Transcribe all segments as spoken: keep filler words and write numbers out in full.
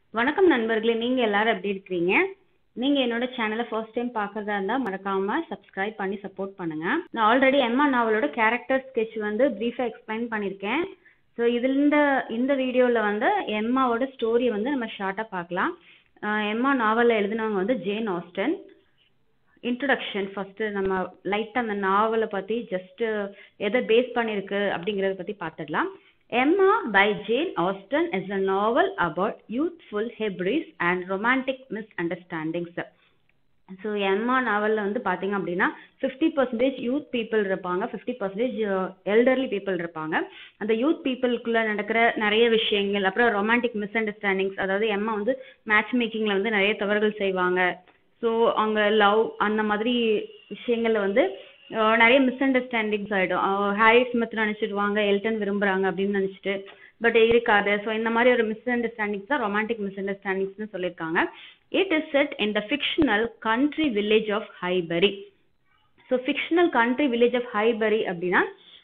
வணக்கம் நண்பர்களே, நீங்க எல்லாரும் எப்படி இருக்கீங்க? நீங்க என்னோட சேனலை ஃபர்ஸ்ட் டைம் பார்க்கறதா இருந்தா மறக்காம சப்ஸ்கிரைப் பண்ணி சப்போர்ட் பண்ணுங்க. நான் ஆல்ரெடி எம்மா நாவலோட கேரக்டர் ஸ்கெட்ச் வந்து பிரீஃபா எக்ஸ்பிளைன் பண்ணியிருக்கேன். ஸோ இதில் இந்த இந்த வீடியோவில் வந்து எம்மாவோட ஸ்டோரியை வந்து நம்ம ஷார்ட்டாக பார்க்கலாம். அஹ் எம்மா நாவலில் எழுதினவங்க வந்து ஜேன் ஆஸ்டன். இன்ட்ரடக்ஷன் ஃபர்ஸ்ட் நம்ம லைட்டாக அந்த நாவலை பற்றி ஜஸ்ட் எதை பேஸ் பண்ணியிருக்கு அப்படிங்கிறத பற்றி பார்த்துடலாம். Emma by Jane Austen is a novel about youthful hubris and romantic misunderstandings. So Emma நாவலில் வந்து பார்த்தீங்க அப்படின்னா ஃபிஃப்டி பர்சன்டேஜ் யூத் பீப்புள் இருப்பாங்க, ஃபிஃப்டி பர்சன்டேஜ் எல்டர்லி பீப்புள் இருப்பாங்க. அந்த யூத் பீப்புளுக்குள்ளே நடக்கிற நிறைய விஷயங்கள், அப்புறம் ரொமான்டிக் மிஸ் அண்டர்ஸ்டாண்டிங்ஸ், அதாவது எம்மா வந்து மேட்ச் மேக்கிங்கில் வந்து நிறைய தவறுகள் செய்வாங்க. ஸோ அவங்க லவ் அந்த மாதிரி விஷயங்களில் வந்து நிறைய மிஸ் அண்டர்ஸ்டாண்டிங்ஸ் ஆகிடும். ஹாரி ஸ்மித் நினச்சிடுவாங்க எல்டன் விரும்புகிறாங்க அப்படின்னு நினச்சிட்டு, பட் இருக்காது. ஸோ இந்த மாதிரி ஒரு மிஸ் அண்டர்ஸ்டாண்டிங்ஸ் தான் ரொமான்டிக் மிஸ் அண்டர்ஸ்டாண்டிங்ஸ்னு சொல்லியிருக்காங்க. It is set in the fictional country village of Highbury. So fictional country village of Highbury அப்படின்னா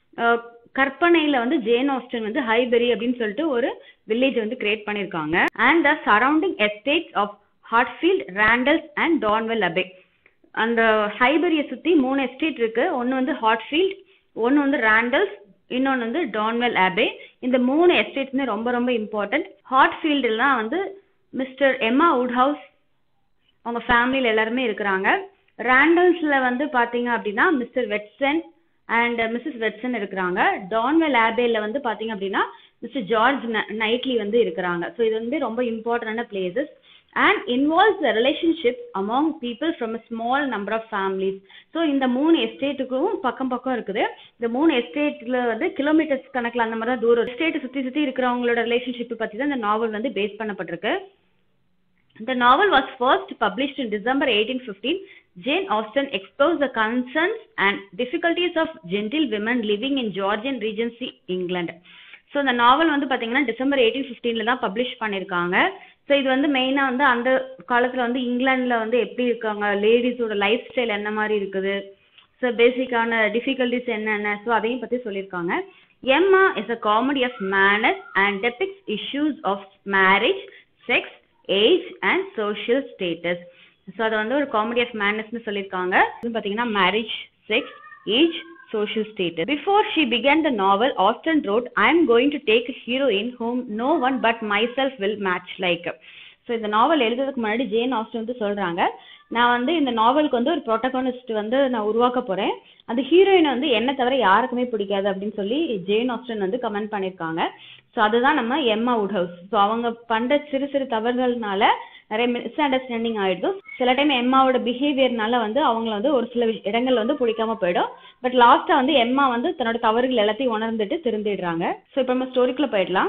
கற்பனையில் வந்து ஜேன் ஆஸ்டன் வந்து ஹைபரி அப்படின்னு சொல்லிட்டு ஒரு வில்லேஜ் வந்து கிரியேட் பண்ணியிருக்காங்க. And the surrounding estates of Hartfield, Randalls and Donwell Abbey. அந்த ஹைபரியை சுற்றி மூணு எஸ்டேட் இருக்கு. ஒன்று வந்து ஹார்ட்ஃபீல்ட், ஒன்று வந்து ராண்டல்ஸ், இன்னொன்று வந்து டான்வெல் அபே. இந்த மூணு எஸ்டேட்ஸுமே ரொம்ப ரொம்ப இம்பார்ட்டன்ட். ஹார்ட்ஃபீல்டுலாம் வந்து மிஸ்டர் எம்மா வுட்ஹவுஸ் அவங்க ஃபேமிலியில் எல்லாருமே இருக்கிறாங்க. ராண்டல்ஸில் வந்து பார்த்தீங்க அப்படின்னா மிஸ்டர் வெட்சன் அண்ட் மிஸ்ஸஸ் வெட்சன் இருக்கிறாங்க. டான்வெல் அபேல வந்து பார்த்தீங்க அப்படின்னா மிஸ்டர் ஜார்ஜ் நைட்லி வந்து இருக்கிறாங்க. ஸோ இது வந்து ரொம்ப இம்பார்ட்டண்டான places and involves the relationships among people from a small number of families. So இந்த மூணு எஸ்டேட்டுக்கும் பக்கம் பக்கம் இருக்குது. இந்த மூணு எஸ்டேட்டில் வந்து கிலோமீட்டர்ஸ் கணக்கில் அந்த மாதிரி தான் தூரம். எஸ்டேட்டை சுற்றி சுற்றி இருக்கிறவங்களோட ரிலேஷன்ஷிப்பை பற்றி தான் இந்த நாவல் வந்து பேஸ் பண்ணப்பட்டிருக்கு. The novel was first published in December eighteen fifteen. Jane Austen explores the concerns and difficulties of gentlewomen living in Georgian Regency, England. So இந்த நாவல் வந்து பார்த்தீங்கன்னா டிசம்பர் எயிட்டீன் ஃபிஃப்டீனில் தான் பப்ளிஷ் பண்ணியிருக்காங்க. ஸோ இது வந்து மெயினாக வந்து அந்த காலத்தில் வந்து இங்கிலாண்டில் வந்து எப்படி இருக்காங்க, லேடிஸோட லைஃப் ஸ்டைல் என்ன மாதிரி இருக்குது, ஸோ பேசிக்கான டிஃபிகல்ட்டிஸ் என்னென்ன, ஸோ அதையும் பற்றி சொல்லியிருக்காங்க. Emma is a comedy of manners and depicts issues of marriage, sex, age and social status. So அதை வந்து ஒரு காமெடி ஆஃப் மேனர்ஸ்னு சொல்லியிருக்காங்க. இது பார்த்தீங்கன்னா marriage, sex, age, social status. Before she began the novel, Austen wrote, I am going to take a heroine whom no one but myself will match like. So இந்த novel எழுதுறதுக்கு முன்னாடி Jane Austen வந்து சொல்கிறாங்க, நான் வந்து இந்த நாவலுக்கு வந்து ஒரு ப்ரோட்டகனிஸ்ட் வந்து நான் உருவாக்க போகிறேன். அந்த ஹீரோயினை வந்து என்ன தவிர யாருக்குமே பிடிக்காது அப்படின்னு சொல்லி ஜேன் ஆஸ்டன் வந்து கமெண்ட் பண்ணியிருக்காங்க. ஸோ அதுதான் நம்ம எம்மா வுட்ஹவுஸ். ஸோ அவங்க பண்ணுற சிறு சிறு தவறுகள்னால நிறைய மிஸ் அண்டர்ஸ்டாண்டிங் ஆகிடுது. சில டைம் எம்மாவோட பிஹேவியர்னால வந்து அவங்கள வந்து ஒரு சில இடங்கள் வந்து பிடிக்காம போயிடும். பட் லாஸ்ட்டாக வந்து எம்மா வந்து தன்னோட தவறுகள் எல்லாத்தையும் உணர்ந்துட்டு திருந்திடுறாங்க. ஸோ இப்போ நம்ம ஸ்டோரிக்குள்ள போயிடலாம்.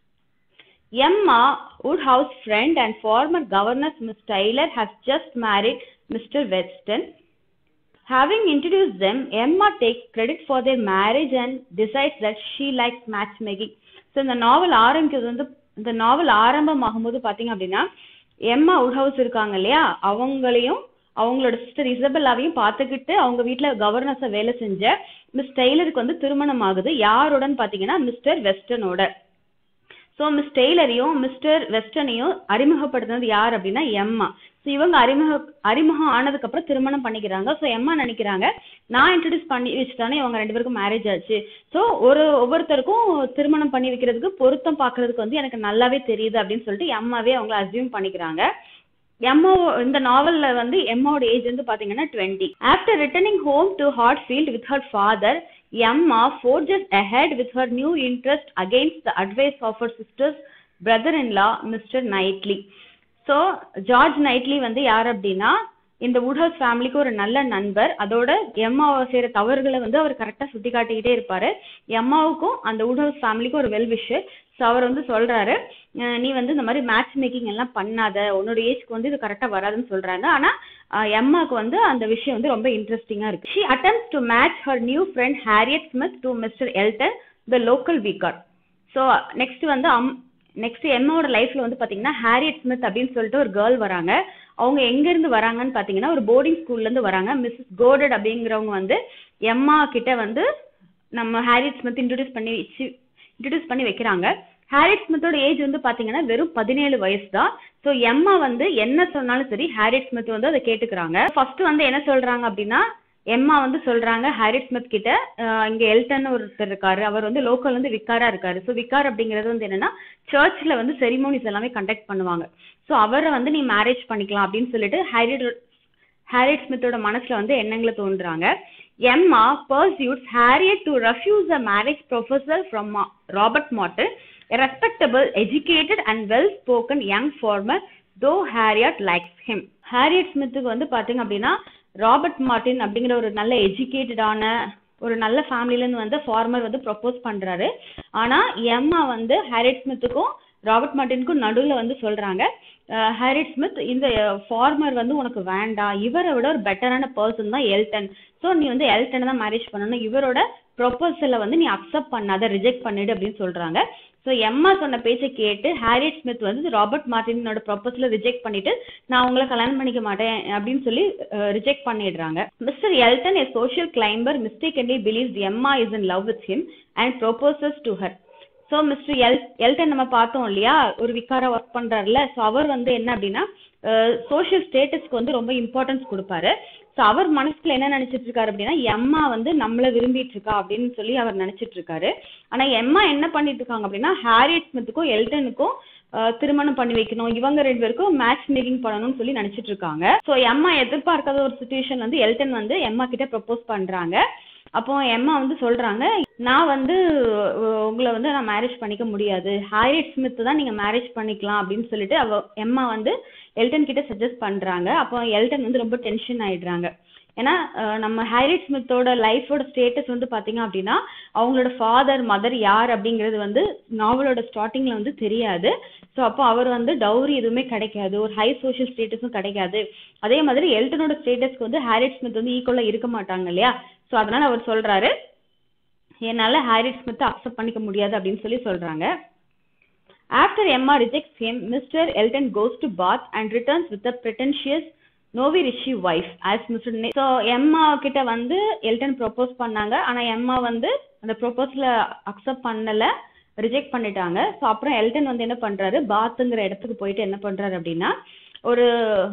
Emma Woodhouse friend and former governess Miss Taylor has just married Mister Weston. Having introduced them, Emma takes credit for their marriage and decides that she likes matchmaking. So இந்த நாவல் ஆரம்பிக்கிறது வந்து இந்த நாவல் ஆரம்பமாகும்போது பார்த்தீங்க அப்படின்னா எம்மா வுட்ஹவுஸ் இருக்காங்க இல்லையா, அவங்களையும் அவங்களோட சிஸ்டர் இசபெல்லாவையும் பார்த்துக்கிட்டு அவங்க வீட்டில் கவர்னஸை வேலை செஞ்ச மிஸ் டெய்லருக்கு வந்து திருமணம் ஆகுது. யாருடன் பார்த்தீங்கன்னா மிஸ்டர் வெஸ்டனோட. ஸோ மிஸ் டெய்லரையும் மிஸ்டர் வெஸ்டனையும் அறிமுகப்படுத்தினது யார் அப்படின்னா எம்மா. ஸோ இவங்க அறிமுக அறிமுகம் ஆனதுக்கப்புறம் திருமணம் பண்ணிக்கிறாங்க. ஸோ எம்மா நினைக்கிறாங்க, நான் இன்ட்ரடியூஸ் பண்ணி வச்சுட்டானே இவங்க ரெண்டு பேருக்கும் மேரேஜ் ஆச்சு. ஸோ ஒரு ஒவ்வொருத்தருக்கும் திருமணம் பண்ணி வைக்கிறதுக்கு பொருத்தம் பார்க்கறதுக்கு வந்து எனக்கு நல்லாவே தெரியுது அப்படின்னு சொல்லிட்டு எம்மாவே அவங்கள அசியூம் பண்ணிக்கிறாங்க. எம்மா இந்த நாவல்ல வந்து எம்மாவோட ஏஜ் வந்து பாத்தீங்கன்னா twenty. After returning home to Hartfield with her father, Emma forges ahead with her new interest against the advice of her sister's brother-in-law, Mister Knightley. So George Knightley வந்து யார் அப்படின்னா இந்த வுட்ஹவுஸ் ஃபேமிலிக்கு ஒரு நல்ல நண்பர். அதோட எம்மாவை செய்கிற தவறுகளை வந்து அவர் கரெக்டாக சுட்டி காட்டிக்கிட்டே இருப்பார். எம்மாவுக்கும் அந்த வுட்ஹவுஸ் ஃபேமிலிக்கும் ஒரு வெல் விஷர். ஸோ அவர் வந்து சொல்கிறாரு, நீ வந்து இந்த மாதிரி மேட்ச் மேக்கிங் எல்லாம் பண்ணாத, உன்னோட ஏஜ்க்கு வந்து இது கரெக்டாக வராதுன்னு சொல்கிறாங்க. ஆனால் எம்மாவுக்கு வந்து அந்த விஷயம் வந்து ரொம்ப இன்ட்ரெஸ்டிங்காக இருக்குது. She attempts to match her new friend Harriet Smith to mister Elton, the local vicar. So next வந்து அம் நெக்ஸ்ட் எம்மாவோட லைஃப்ல வந்து பாத்தீங்கன்னா ஹாரியட் ஸ்மித் அப்படின்னு சொல்லிட்டு ஒரு கேர்ள் வராங்க. அவங்க எங்க இருந்து வராங்கன்னு பாத்தீங்கன்னா ஒரு போர்டிங் ஸ்கூல்ல இருந்து வராங்க. மிஸ்ஸஸ் கோடட் அப்படிங்கிறவங்க வந்து எம்மா கிட்ட வந்து நம்ம ஹாரியட் ஸ்மித் இன்ட்ரோடியூஸ் பண்ணி வச்சு இன்ட்ரடியூஸ் பண்ணி வைக்கிறாங்க. ஹாரிட் ஸ்மித்தோட ஏஜ் வந்து பாத்தீங்கன்னா வெறும் பதினேழு வயசு தான். ஸோ எம்மா வந்து என்ன சொன்னாலும் சரி ஹாரிட் ஸ்மித் வந்து அதை கேட்டுக்கிறாங்க. ஃபர்ஸ்ட் வந்து என்ன சொல்றாங்க அப்படின்னா, எம்மா வந்து சொல்றாங்க ஹாரிட் ஸ்மித் கிட்ட, இங்க எல்டன் ஒருத்தர் இருக்காரு, அவர் வந்து லோக்கல் வந்து விக்காரா இருக்காரு. ஸோ விக்கார் அப்படிங்கிறது வந்து என்னன்னா சர்ச்ல வந்து செரிமோனிஸ் எல்லாமே கண்டக்ட் பண்ணுவாங்க. ஸோ அவரை வந்து நீ மேரேஜ் பண்ணிக்கலாம் அப்படின்னு சொல்லிட்டு ஹாரிட் ஹாரிட் ஸ்மித்தோட மனசுல வந்து எண்ணங்களை தோன்றாங்க. எம்மா pursues Harriet to refuse a marriage proposal from Robert Martin, a respectable, educated and well-spoken young farmer, though Harriet likes him. Harriet ஸ்மித்துக்கு வந்து பாத்தீங்க அப்படின்னா ராபர்ட் மார்டின் அப்படிங்கிற ஒரு நல்ல எஜுகேட்டடான ஒரு நல்ல ஃபேமிலில இருந்து வந்து ஃபார்மர் வந்து ப்ரொபோஸ் பண்றாரு. ஆனா எம்மா வந்து ஹாரிட் ஸ்மித்துக்கும் ராபர்ட் மார்டினுக்கும் நடுவில் வந்து சொல்றாங்க, ஹாரிட் ஸ்மித் இந்த ஃபார்மர் வந்து உனக்கு வேண்டாம், இவரை விட ஒரு பெட்டரான பர்சன் தான் எல்டன். ஸோ நீ வந்து எல்டனை தான் மேரேஜ் பண்ணணும், இவரோட ப்ரொபோசலை வந்து நீ அக்செப்ட் பண்ணாத, ரிஜெக்ட் பண்ணிடு அப்படின்னு சொல்றாங்க. ஸோ எம்மா சொன்ன பேச்சை கேட்டு ஹாரிட் ஸ்மித் வந்து ராபர்ட் மார்டினோட ப்ரொபோசலை ரிஜெக்ட் பண்ணிட்டு நான் உங்களை கல்யாணம் பண்ணிக்க மாட்டேன் அப்படின்னு சொல்லி ரிஜெக்ட் பண்ணிடுறாங்க. Mister Elton, a social climber, mistakenly believes Emma is in love with him and proposes to her. So mister El Elton நம்ம பார்த்தோம் இல்லையா, ஒரு விக்காரா ஒர்க் பண்றாருல. ஸோ அவர் வந்து என்ன அப்படின்னா சோஷியல் ஸ்டேட்டஸ்க்கு வந்து ரொம்ப இம்பார்ட்டன்ஸ் கொடுப்பாரு. ஸோ அவர் மனசுல என்ன நினைச்சிட்டு இருக்காரு அப்படின்னா, எம்மா வந்து நம்மள விரும்பிட்டு இருக்கா அப்படின்னு சொல்லி அவர் நினைச்சிட்டு இருக்காரு. ஆனா எம்மா என்ன பண்ணிட்டு இருக்காங்க அப்படின்னா, ஹாரிட் ஸ்மித்துக்கும் எல்டனுக்கும் திருமணம் பண்ணி வைக்கணும், இவங்க ரெண்டு பேருக்கும் மேட்ச் மேக்கிங் பண்ணணும்னு சொல்லி நினைச்சிட்டு இருக்காங்க. ஸோ எம்மா எதிர்பார்க்காத ஒரு சுச்சுவேஷன் வந்து எல்டன் வந்து எம்மா கிட்ட ப்ரப்போஸ் பண்றாங்க. அப்போ எம்மா வந்து சொல்றாங்க, நான் வந்து உங்களை வந்து நான் மேரேஜ் பண்ணிக்க முடியாது, ஹாரிட் ஸ்மித் தான் நீங்க மேரேஜ் பண்ணிக்கலாம் அப்படின்னு சொல்லிட்டு அவ எம்மா வந்து எல்டன் கிட்ட சஜஸ்ட் பண்றாங்க. அப்போ எல்டன் வந்து ரொம்ப டென்ஷன் ஆயிடுறாங்க. ஏன்னா நம்ம ஹாரிட் ஸ்மித்தோட லைஃபோட ஸ்டேட்டஸ் வந்து பாத்தீங்க அப்படின்னா அவங்களோட ஃபாதர் மதர் யார் அப்படிங்கிறது வந்து நாவலோட ஸ்டார்டிங்ல வந்து தெரியாது. ஸோ அப்போ அவர் வந்து டவுரி எதுவுமே கிடைக்காது, ஒரு ஹை சோஷியல் ஸ்டேட்டஸும் கிடைக்காது. அதே மாதிரி எல்டனோட ஸ்டேட்டஸ்க்கு வந்து ஹாரிட் ஸ்மித் வந்து ஈக்குவலா இருக்க மாட்டாங்க இல்லையா. ஸோ அதனால அவர் சொல்றாரு, என்னால ஹாரிட் ஸ்மித் அக்செப்ட் பண்ணிக்க முடியாது அப்படின்னு சொல்லி சொல்றாங்க. After Emma rejects him, Mister Elton goes to Bath and returns with a pretentious Novirishi wife as Mister Ne- so எம்மா கிட்ட வந்து எல்டன் ப்ரொபோஸ் பண்ணாங்க. ஆனா எம்மா வந்து அந்த ப்ரொபோசல அக்செப்ட் பண்ணல, ரிஜெக்ட் பண்ணிட்டாங்க. ஸோ அப்புறம் எல்டன் வந்து என்ன பண்றாரு, பாத்துங்கிற இடத்துக்கு போயிட்டு என்ன பண்றாரு அப்படின்னா ஒரு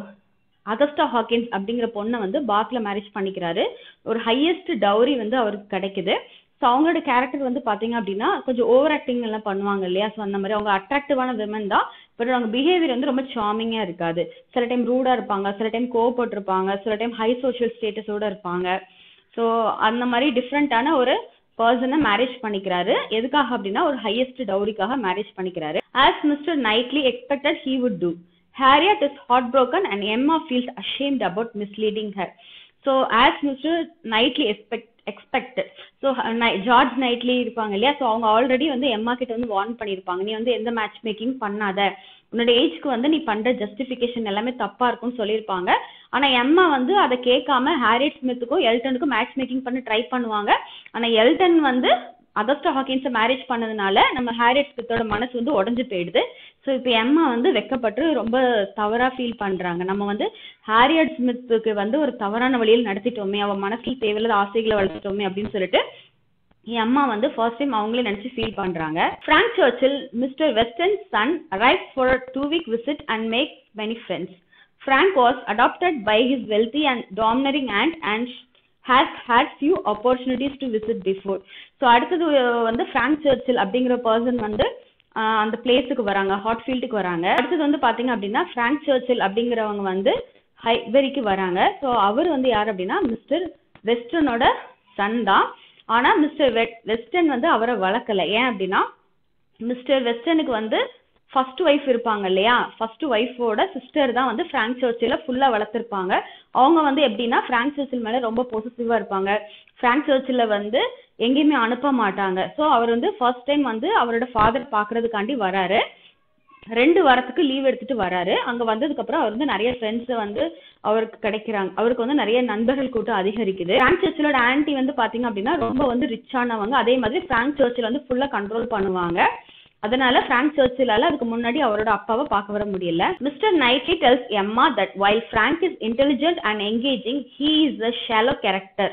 அகஸ்டா ஹாக்கின்ஸ் அப்படிங்கிற பொண்ணை வந்து பாத்ல மேரேஜ் பண்ணிக்கிறாரு. ஒரு ஹையஸ்ட் டவுரி வந்து அவருக்கு கிடைக்குது. ஸோ அவங்களோட கேரக்டர் வந்து பாத்தீங்க அப்படின்னா கொஞ்சம் ஓவர் ஆக்டிங் எல்லாம் பண்ணுவாங்க இல்லையா. ஸோ அந்த மாதிரி அவங்க அட்ராக்டிவான விமன் தான், பட் அவங்க பிஹேவியர் வந்து ரொம்ப சார்மிங்கா இருக்காது. சில டைம் ரூடா இருப்பாங்க, சில டைம் கோவப்பட்டிருப்பாங்க, சில டைம் ஹை சோஷியல் ஸ்டேட்டஸோட இருப்பாங்க. ஸோ அந்த மாதிரி டிஃப்ரெண்டான ஒரு பர்சனை மேரேஜ் பண்ணிக்கிறாரு. எதுக்காக அப்படின்னா ஒரு ஹையஸ்ட் டவுரிக்காக மேரேஜ் பண்ணிக்கிறாரு. As mister Knightley expected he would do. Harriet is heartbroken and Emma feels ashamed about misleading her. So as Mister Knightley expect expected, so George Knightley இருப்பாங்க இல்லையா, ஸோ அவங்க ஆல்ரெடி வந்து எம்மா கிட்ட வந்து வார்ன் பண்ணியிருப்பாங்க, நீ வந்து எந்த மேட்ச் மேக்கிங் பண்ணாத, உன்னோட ஏஜ்க்கு வந்து நீ பண்ற ஜஸ்டிஃபிகேஷன் எல்லாமே தப்பா இருக்கும்னு சொல்லியிருப்பாங்க. ஆனா எம்மா வந்து அதை கேட்காம ஹாரிட் ஸ்மித்துக்கும் எல்டனுக்கும் மேட்ச் மேக்கிங் பண்ண ட்ரை பண்ணுவாங்க. ஆனா எல்டன் வந்து அகஸ்டா ஹாக்கின்ஸை மேரேஜ் பண்ணதுனால நம்ம ஹாரிட் ஸ்மித்தோட மனசு வந்து உடஞ்சு போயிடுது. ஸோ இப்போ எம்மா வந்து வெக்கப்பட்டு ரொம்ப தவறா ஃபீல் பண்றாங்க, நம்ம வந்து ஹாரிட் ஸ்மித்துக்கு வந்து ஒரு தவறான வழியில் நடத்திட்டோமே, அவ மனசுல தேவையில்லாத ஆசைகளை வளர்த்துட்டோமே அப்படின்னு சொல்லிட்டு என் அம்மா வந்து ஃபர்ஸ்ட் டைம் அவங்களே நினைச்சு ஃபீல் பண்றாங்க. Frank Churchill, mister Weston's son, arrives for a two-week visit and makes many friends. Frank was adopted by his wealthy and domineering aunt and has had few opportunities to visit before. So அடுத்தது வந்து prank சர்ச்சில் அப்படிங்கிற person வந்து அந்த பிளேஸுக்கு வராங்க, ஹாட்ஃபீல்டுக்கு வராங்க. அடுத்தது வந்து பாத்தீங்க அப்படின்னா பிராங்க் சர்ச்சில் அப்படிங்கிறவங்க வந்து ஹைபெரிக்கு வராங்க. ஸோ அவர் வந்து யார் அப்படின்னா மிஸ்டர் வெஸ்டனோட சன் தான். ஆனா மிஸ்டர் வெஸ்டன் வந்து அவரை வளர்க்கல. ஏன் அப்படின்னா மிஸ்டர் வெஸ்டனுக்கு வந்து ஃபர்ஸ்ட் ஒய்ஃப் இருப்பாங்க இல்லையா, ஃபர்ஸ்ட் ஒய்ஃபோட சிஸ்டர் தான் வந்து பிராங்க் சர்ச்சில ஃபுல்லா வளர்த்துருப்பாங்க. அவங்க வந்து எப்படின்னா பிராங்க் சர்ச்சில் மேல ரொம்ப பொசிட்டிவா இருப்பாங்க, பிராங்க் சர்ச்சில் வந்து எங்கேயுமே அனுப்ப மாட்டாங்க. ஸோ அவர் வந்து ஃபர்ஸ்ட் டைம் வந்து அவரோட ஃபாதர் பாக்குறதுக்காண்டி வராரு. ரெண்டு வாரத்துக்கு லீவ் எடுத்துட்டு வராரு. அங்க வந்ததுக்கு அப்புறம் அவர் வந்து நிறைய ஃப்ரெண்ட்ஸ் வந்து அவருக்கு கிடைக்கிறாங்க, அவருக்கு வந்து நிறைய நண்பர்கள் கூட்டம் அதிகரிக்குது. பிராங்க் சர்ச்சிலோட ஆன்டி வந்து பாத்தீங்க அப்படின்னா ரொம்ப வந்து ரிச்சானவங்க, அதே மாதிரி பிராங்க் சர்ச்சில் வந்து ஃபுல்லா கண்ட்ரோல் பண்ணுவாங்க. அதனால பிராங்க் சர்ச்சிலால அதுக்கு முன்னாடி அவரோட அப்பாவை பார்க்க வர முடியல. Mister Knightley tells Emma that while Frank is intelligent and engaging, he is a shallow character.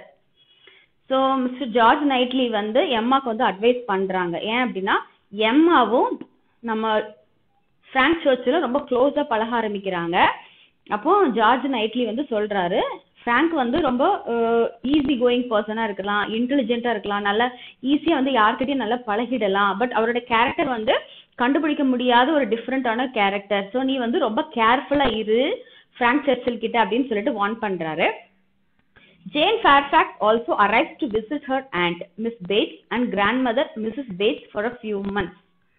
So mister George Knightley வந்து எம்மாக்கு வந்து அட்வைஸ் பண்றாங்க. ஏன் அப்படின்னா எம்மாவும் நம்ம ஃப்ராங்க் சர்ச்சில் ரொம்ப க்ளோஸாக பழக ஆரம்பிக்கிறாங்க. அப்போ ஜார்ஜ் நைட்லி வந்து சொல்றாரு, ஃப்ராங்க் வந்து ரொம்ப ஈஸி கோயிங் பர்சனாக இருக்கலாம், இன்டெலிஜென்ட்டாக இருக்கலாம், நல்லா ஈஸியாக வந்து யார்கிட்டயும் நல்லா பழகிடலாம். பட் அவரோட கேரக்டர் வந்து கண்டுபிடிக்க முடியாத ஒரு டிஃப்ரெண்டான கேரக்டர். ஸோ நீ வந்து ரொம்ப கேர்ஃபுல்லாக இரு ஃப்ராங்க் சர்ச்சில் கிட்ட அப்படின்னு சொல்லிட்டு வார்ன் பண்றாரு. Jane Fairfax also arrives to visit her aunt, Miss Bates, and grandmother, Missus Bates, for a few months.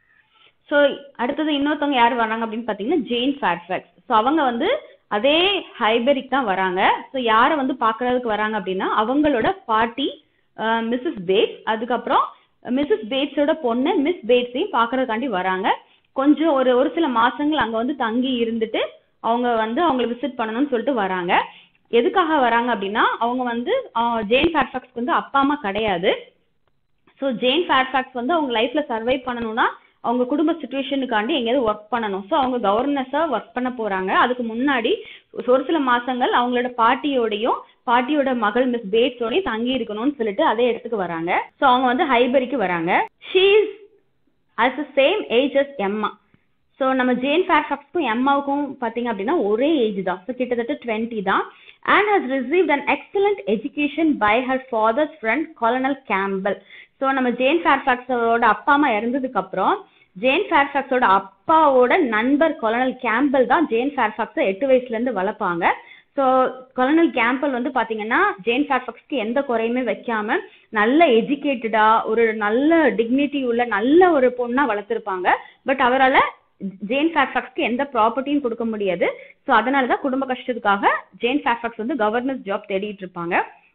So அடுத்தது இன்னொருத்தவங்க யார் வராங்க அப்படின்னு பார்த்தீங்கன்னா ஜேன் ஃபேர்ஃபேக்ஸ். ஸோ அவங்க வந்து அதே ஹைபரிக் தான் வராங்க. ஸோ யாரை வந்து பார்க்கறதுக்கு வராங்க அப்படின்னா அவங்களோட பாட்டி மிஸ்ஸஸ் பேட்ஸ், அதுக்கப்புறம் மிஸ்ஸஸ் பேட்ஸோட பொண்ணு மிஸ் பேட்ஸையும் பார்க்கறதுக்காண்டி வராங்க. கொஞ்சம் ஒரு ஒரு சில மாசங்கள் அங்கே வந்து தங்கி இருந்துட்டு அவங்க வந்து அவங்களை விசிட் பண்ணணும்னு சொல்லிட்டு வராங்க. எதுக்காக வராங்க அப்படின்னா அவங்க வந்து ஜேன் ஃபேர்ஃபேக்ஸ்க்கு வந்து அப்பா அம்மா கிடையாது. ஸோ ஜேன் ஃபேர்ஃபேக்ஸ் வந்து அவங்க லைஃப்ல சர்வை பண்ணணும்னா அவங்க குடும்ப சுச்சுவேஷனுக்காண்டி எங்கேயாவது ஒர்க் பண்ணணும். ஸோ அவங்க கவர்னஸா ஒர்க் பண்ண போறாங்க. அதுக்கு முன்னாடி ஒரு சில மாசங்கள் அவங்களோட பாட்டியோடையும் பாட்டியோட மகள் மிஸ் பேட்ஸோடையும் தங்கி இருக்கணும்னு சொல்லிட்டு அதே இடத்துக்கு வராங்க. ஸோ அவங்க வந்து ஹைபரிக்கு வராங்க. She is as the same age as Emma. So நம்ம ஜேன் ஃபேர்ஃபேக்ஸ்க்கும் எம்மாவுக்கும் பார்த்தீங்க அப்படின்னா ஒரே ஏஜ் தான். ஸோ கிட்டத்தட்ட டுவெண்ட்டி தான். And has received an excellent education by her father's friend Colonel Campbell. So நம்ம ஜேன் ஃபேர்ஃபேக்ஸோட அப்பா அம்மா இறந்ததுக்கு அப்புறம் ஜேன் ஃபேர்ஃபேக்ஸோட அப்பாவோட நண்பர் கொலனல் கேம்பல் தான் ஜேன் ஃபேர்ஃபேக்ஸை எட்டு வயசுல இருந்து வளர்ப்பாங்க. ஸோ கொலனல் கேம்பல் வந்து பாத்தீங்கன்னா ஜேன் ஃபேர்ஃபேக்ஸ்க்கு எந்த குறையுமே வைக்காம நல்ல எஜுகேட்டடா ஒரு நல்ல டிக்னிட்டி உள்ள நல்ல ஒரு பொண்ணா வளர்த்துருப்பாங்க. பட் அவரால் ஜேன் ஃபேர்ஃபேக்ஸ்க்கு எந்த ப்ராப்பர்ட்டியும் கொடுக்க முடியாது. ஸோ அதனாலதான் குடும்ப கஷ்டத்துக்காக ஜேன் ஃபேர்ஃபேக்ஸ் வந்து கவர்னர்ஸ் ஜாப் தேடிட்டு இருப்பாங்க.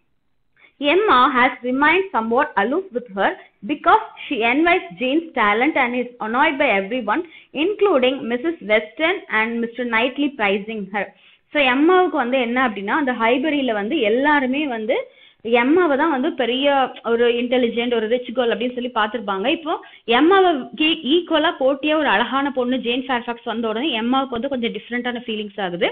Emma has remained somewhat aloof with her because she envies Jane's talent and is annoyed by everyone, including Missus Weston and Mister Knightley praising her. So எம்மாவுக்கு வந்து என்ன அப்படின்னா அந்த ஹைபரியில வந்து எல்லாருமே வந்து எம்மாவை தான் வந்து பெரிய ஒரு இன்டெலிஜென்ட் ஒரு ரிச் கேர்ள் அப்படின்னு சொல்லி பார்த்துருப்பாங்க. இப்போ எம்மாவை ஈக்குவலா போட்டியா ஒரு அழகான பொண்ணு ஜேன் ஃபேர்ஃபேக்ஸ் வந்த உடனே எம்மாவுக்கு வந்து கொஞ்சம் டிஃப்ரெண்டான ஃபீலிங்ஸ் ஆகுது.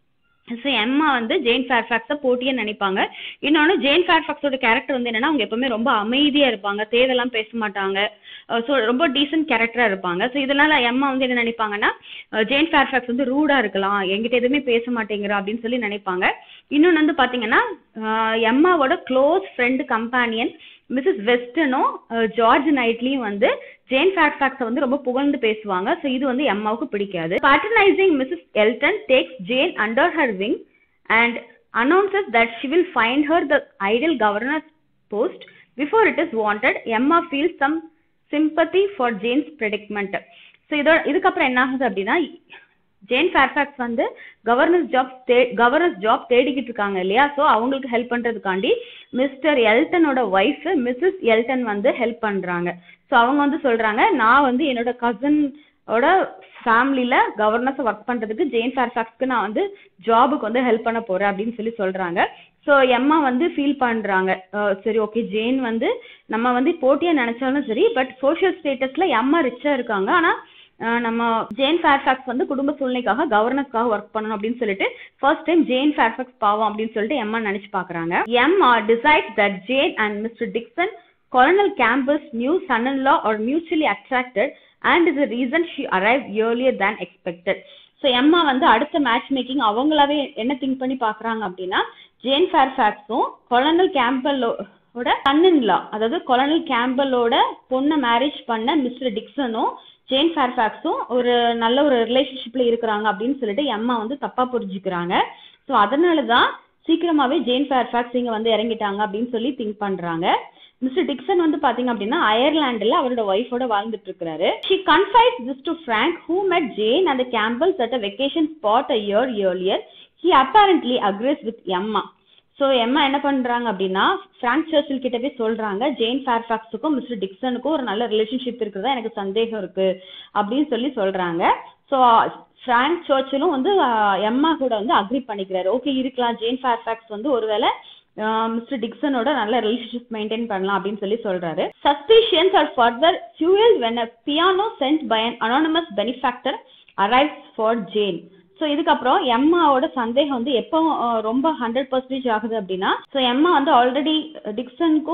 ஸோ எம்மா வந்து ஜேன் ஃபேர்ஃபேக்ஸை போட்டியே நினைப்பாங்க. இன்னொன்று ஜேன் ஃபேர்ஃபேக்ஸோட கேரக்டர் வந்து என்னன்னா அவங்க எப்பவுமே ரொம்ப அமைதியா இருப்பாங்க, தேவையெல்லாம் பேச மாட்டாங்க. ஸோ ரொம்ப டீசென்ட் கேரக்டரா இருப்பாங்க. ஸோ இதனால எம்மா வந்து என்ன நினைப்பாங்கன்னா ஜேன் ஃபேர்ஃபேக்ஸ் வந்து ரூடா இருக்கலாம், எங்கிட்ட எதுவுமே பேச மாட்டேங்கிறா அப்படின்னு சொல்லி நினைப்பாங்க. இன்னொன்று வந்து பாத்தீங்கன்னா எம்மாவோட க்ளோஸ் ஃப்ரெண்டு கம்பானியன் மிஸ்ஸஸ் வெஸ்டனும் ஜார்ஜ் நைட்லியும் வந்து ஜேன் ஃபேர்ஃபேக்ஸை வந்து ரொம்ப புகழ்ந்து பேசுவாங்க. ஸோ இது வந்து எம்மாவுக்கு பிடிக்காது. Patronising missus Elton takes Jane under her wing and announces that she will find her the ideal governess post before it is wanted. Emma feels some sympathy for Jane's predicament. So இதோ இதுக்கப்புறம் என்ன ஆகுது அப்படின்னா Jane Fairfax வந்து governess job governess job தேடிக்கிட்டு இருக்காங்க இல்லையா. So அவங்களுக்கு ஹெல்ப் பண்றதுக்காண்டி மிஸ்டர் எல்டனோட ஒய்ஃப் மிஸ்ஸஸ் எல்டன் வந்து ஹெல்ப் பண்றாங்க. ஸோ அவங்க வந்து சொல்றாங்க நான் வந்து என்னோட கசனோட ஃபேமிலியில கவர்னர்ஸ் ஒர்க் பண்றதுக்கு ஜேன் ஃபேர்ஃபேக்ஸ்க்கு நான் வந்து ஜாபுக்கு வந்து ஹெல்ப் பண்ண போறேன் அப்படின்னு சொல்லி சொல்றாங்க. ஸோ எம்மா வந்து ஃபீல் பண்றாங்க சரி ஓகே ஜேன் வந்து நம்ம வந்து போட்டியா நினைச்சாலும் சரி பட் சோஷியல் ஸ்டேட்டஸ்ல எம்மா ரிச்சா இருக்காங்க. ஆனா நம்ம ஜேன் ஃபேர்ஃபேக்ஸ் வந்து குடும்ப சூழ்நிலைக்காக கவர்னர்ஸ்க்காக ஒர்க் பண்ணணும் அப்படின்னு சொல்லிட்டு ஃபர்ஸ்ட் டைம் ஜேன் ஃபேர்ஃபேக்ஸ் பாவம் அப்படின்னு சொல்லிட்டு எம்மா நினைச்சு பாக்குறாங்க. Emma decides that Jane and mister Dixon Colonel Campbell's new son-in-law are mutually attracted and is the reason she arrived earlier than expected. So Emma வந்து அடுத்த மேட்ச் மேக்கிங் அவங்களாவே என்ன திங்க் பண்ணி பாக்குறாங்க அப்படின்னா ஜேன் ஃபேர்ஃபேக்ஸும் கொலனல் கேம்பலோட சன்-இன்-லா அதாவது கொலனல் கேம்பலோட பொண்ணை மேரேஜ் பண்ண மிஸ்டர் டிக்சனும் ஜேன் ஃபேர்ஃபேக்ஸும் ஒரு நல்ல ஒரு ரிலேஷன்ஷிப்ல இருக்கிறாங்க அப்படின்னு சொல்லிட்டு எம்மா வந்து தப்பா புரிஞ்சுக்கிறாங்க. ஸோ அதனாலதான் சீக்கிரமாவே ஜேன் ஃபேர்ஃபேக்ஸ் இங்க வந்து இறங்கிட்டாங்க அப்படின்னு சொல்லி திங்க் பண்றாங்க. மிஸ்டர் டிக்சன் வந்து பாத்தீங்க அப்படின்னா அயர்லாந்துல அவரோட ஒய்ஃபோட வாழ்ந்துட்டு இருக்காரு. She confides this to Frank, who met Jane and the Campbells at a vacation spot a year earlier. He apparently agrees with Emma. So Emma என்ன பண்றாங்க அப்படின்னா பிராங்க் சர்ச்சில் கிட்ட போய் சொல்றாங்க ஜேன் ஃபேர்ஃபேக்ஸுக்கும் மிஸ்டர் டிக்சனுக்கும் ஒரு நல்ல ரிலேஷன்ஷிப் இருக்கிறதா எனக்கு சந்தேகம் இருக்கு அப்படின்னு சொல்லி சொல்றாங்க. ஸோ பிராங்க் சர்ச்சிலும் வந்து எம்மா கூட வந்து அக்ரி பண்ணிக்கிறாரு. ஓகே இருக்கலாம் ஜேன் ஃபேர்ஃபேக்ஸ் வந்து ஒருவேளை மிஸ்டர் டிக்சனோட நல்ல ரிலேஷன்ஷிப் மெயின்டைன் பண்ணலாம் அப்படின்னு சொல்லி சொல்றாரு. Suspicions are further fueled when a piano sent by an anonymous benefactor arrives for Jane. So இதுக்கப்புறம் எம்மாவோட சந்தேகம் வந்து எப்போ ரொம்ப ஹண்ட்ரட் பர்சன்டேஜ் ஆகுது அப்படின்னா ஸோ எம்மா வந்து ஆல்ரெடி டிக்சனுக்கும்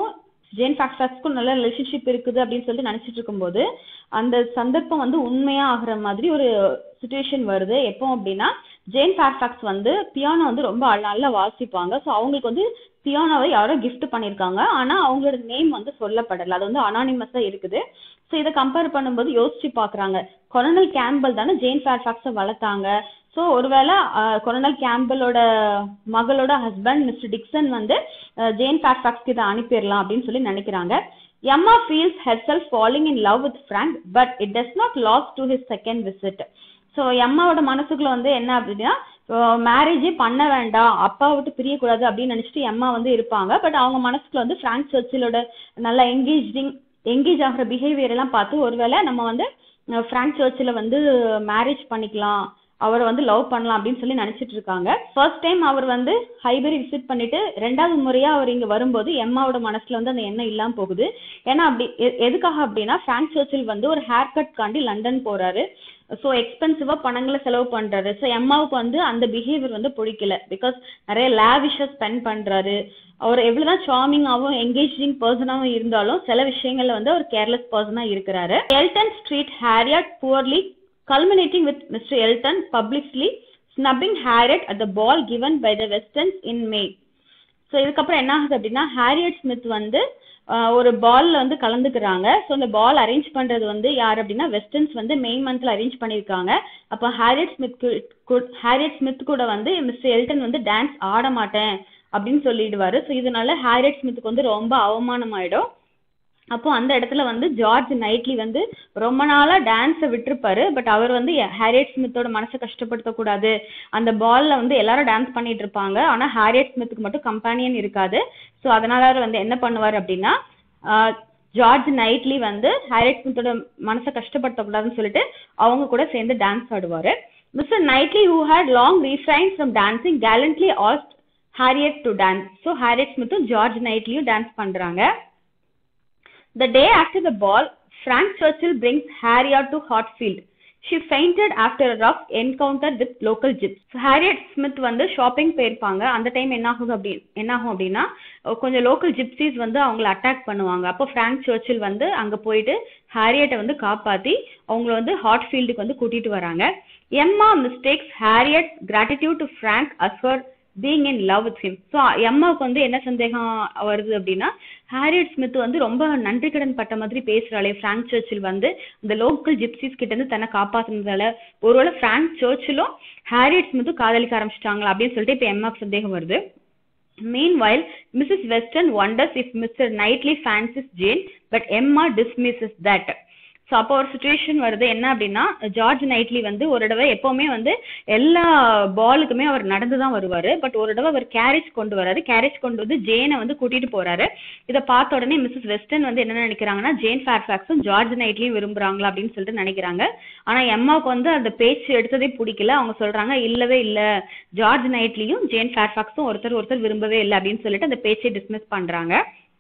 ஜேன் ஃபேர்ஃபாக்ஸ்க்கும் நல்ல ரிலேஷன்ஷிப் இருக்குது அப்படின்னு சொல்லிட்டு நினைச்சிட்டு இருக்கும்போது அந்த சந்தர்ப்பம் வந்து உண்மையா ஆகுற மாதிரி ஒரு சுச்சுவேஷன் வருது. எப்போ அப்படின்னா ஜேன் ஃபேர்ஃபாக்ஸ் வந்து பியானோ வந்து ரொம்ப நல்லா வாசிப்பாங்க. ஸோ அவங்களுக்கு வந்து பியானோவை யாரோ கிஃப்ட் பண்ணியிருக்காங்க. ஆனால் அவங்களோட நேம் வந்து சொல்லப்படலை, அது வந்து அனானிமஸாக இருக்குது. ஸோ இதை கம்பேர் பண்ணும்போது யோசிச்சு பார்க்குறாங்க, கொலனல் கேம்பல் தானே ஜேன் ஃபேர்ஃபாக்ஸை வளர்த்தாங்க. ஸோ ஒருவேளை கொலனல் கேம்பலோட மகளோட ஹஸ்பண்ட் மிஸ்டர் டிக்சன் வந்து ஜேன் ஃபேர்ஃபாக்ஸ்க்கு இதை அனுப்பிடலாம் அப்படின்னு சொல்லி நினைக்கிறாங்க. Emma feels herself falling in love with Frank but it does not last to his second visit. So எம்மாவோட மனசுக்குள்ள வந்து என்ன அப்படின்னா மேரேஜே பண்ண வேண்டாம், அப்பா விட்டு பிரியக்கூடாது அப்படின்னு நினைச்சிட்டு எம்மா வந்து இருப்பாங்க. பட் அவங்க மனசுக்குள்ள வந்து ஃப்ராங்க் சர்ச்சிலோட நல்லா என்கேஜிங் என்கேஜ் ஆகிற பிஹேவியர் எல்லாம் பார்த்து ஒருவேளை நம்ம வந்து ஃப்ராங்க் சர்ச்சில் வந்து மேரேஜ் பண்ணிக்கலாம், அவரை வந்து லவ் பண்ணலாம் அப்படின்னு சொல்லி நினைச்சிட்டு இருக்காங்க. ஃபர்ஸ்ட் டைம் அவர் வந்து ஹைபரி விசிட் பண்ணிட்டு ரெண்டாவது முறையா அவர் இங்க வரும்போது எம்மாவோட மனசுல வந்து அந்த எண்ணம் இல்லாம போகுது. ஏன்னா அப்படி எதுக்காக அப்படின்னா ஃப்ராங்க் சர்ச்சில் வந்து ஒரு ஹேர் கட் காண்டி லண்டன் போறாரு. ஸோ எக்ஸ்பென்சிவா பணங்களை செலவு பண்றாரு. ஸோ எம்மாவுக்கு வந்து அந்த பிஹேவியர் வந்து பிடிக்கல. பிகாஸ் நிறைய லேவிஷா ஸ்பெண்ட் பண்றாரு. அவர் எவ்வளவுதான் சார்மிங்காகவும் என்கேஜிங் பர்சனாகவும் இருந்தாலும் சில விஷயங்கள்ல வந்து அவர் கேர்லெஸ் பர்சனா இருக்கிறாரு. Elton treats Harriet poorly culminating with Mister Elton publicly snubbing Harriet at the ball given by the Westons in May. So இதுக்கப்புறம் என்ன ஆகுது அப்படின்னா ஹாரியட் ஸ்மித் வந்து ஒரு பால்ல வந்து கலந்துக்கிறாங்க. ஸோ அந்த பால் அரேஞ்ச் பண்றது வந்து யார் அப்படின்னா வெஸ்டர்ன்ஸ் வந்து மே மந்த்ல அரேஞ்ச் பண்ணியிருக்காங்க. அப்போ ஹாரியட் ஸ்மித் ஹாரியட் ஸ்மித் கூட வந்து மிஸ்டர் எல்டன் வந்து டான்ஸ் ஆட மாட்டேன் அப்படின்னு சொல்லிடுவாரு. ஸோ இதனால ஹாரியட் ஸ்மித்துக்கு வந்து ரொம்ப அவமானம் ஆயிடும். அப்போ அந்த இடத்துல வந்து ஜார்ஜ் நைட்லி வந்து ரொம்ப நாளா டான்ஸை விட்டுருப்பாரு. பட் அவர் வந்து ஹாரியட் ஸ்மித்தோட மனசை கஷ்டப்படுத்தக்கூடாது, அந்த பால்ல வந்து எல்லாரும் டான்ஸ் பண்ணிட்டு இருப்பாங்க, ஆனா ஹாரியட் ஸ்மித்துக்கு மட்டும் கம்பானியன் இருக்காது. ஸோ அதனால அவர் வந்து என்ன பண்ணுவார் அப்படின்னா ஜார்ஜ் நைட்லி வந்து ஹாரியட் ஸ்மித்தோட மனசை கஷ்டப்படுத்தக்கூடாதுன்னு சொல்லிட்டு அவங்க கூட சேர்ந்து டான்ஸ் ஆடுவாரு. Mister Knightley who had long refrained from dancing gallantly asked Harriet to dance. So Harriet ஸ்மித்தும் ஜார்ஜ் நைட்லியும் டான்ஸ் பண்றாங்க. The day after the ball, Frank Churchill brings Harriet to Hartfield. She fainted after a rough encounter with local gyps. So Harriet Smith வந்து shopping போயிருப்பாங்க. அந்த time என்ன ஆகும் அப்படி என்ன ஆகும் அப்படின்னா கொஞ்சம் லோக்கல் ஜிப்சிஸ் வந்து அவங்களை அட்டாக் பண்ணுவாங்க. அப்போ ஃப்ராங்க் சர்ச்சில் வந்து அங்கே போயிட்டு ஹாரியட்டை வந்து காப்பாற்றி அவங்கள வந்து ஹார்ட்ஃபீல்டுக்கு வந்து கூட்டிட்டு வராங்க. Emma mistakes Harriet gratitude to Frank as her being in love with him. So எம்மாவுக்கு வந்து என்ன சந்தேகம் வருது அப்படின்னா ஹாரியட் ஸ்மித் வந்து ரொம்ப நன்றி கடன் பட்ட மாதிரி பேசுறாளே, ஃப்ராங்க் சர்ச்சில் வந்து இந்த லோக்கல் ஜிப்சிஸ் கிட்ட இருந்து தன்னை காப்பாத்துனதால ஒருவேளை ஃப்ராங்க் சர்ச்சிலும் ஹாரியட் ஸ்மித்தும் காதலிக்க ஆரம்பிச்சிட்டாங்களா அப்படின்னு சொல்லிட்டு இப்போ எம்மாவுக்கு சந்தேகம் வருது. Meanwhile, Missus Weston wonders if Mister Knightley fancies Jane, but Emma dismisses that. So அப்போ ஒரு சுச்சுவேஷன் வருது என்ன அப்படின்னா ஜார்ஜ் நைட்லி வந்து ஒரு தடவை எப்பவுமே வந்து எல்லா பாலுக்குமே அவர் நடந்து தான் வருவார். பட் ஒரு தடவை அவர் கேரேஜ் கொண்டு வராரு. கேரேஜ் கொண்டு வந்து ஜேனை வந்து கூட்டிட்டு போறாரு. இதை பார்த்த உடனே மிஸ்ஸஸ் வெஸ்டன் வந்து என்ன நினைக்கிறாங்கன்னா ஜேன் ஃபேர்ஃபாக்ஸும் ஜார்ஜ் நைட்லியும் விரும்புறாங்களா அப்படின்னு சொல்லிட்டு நினைக்கிறாங்க. ஆனால் எம்மாவுக்கு வந்து அந்த பேச்சு எடுத்ததே பிடிக்கல. அவங்க சொல்றாங்க இல்லவே இல்லை, ஜார்ஜ் நைட்லியும் ஜேன் ஃபேர்ஃபாக்ஸும் ஒருத்தர் ஒருத்தர் விரும்பவே இல்லை அப்படின்னு சொல்லிட்டு அந்த பேச்சை டிஸ்மிஸ் பண்றாங்க.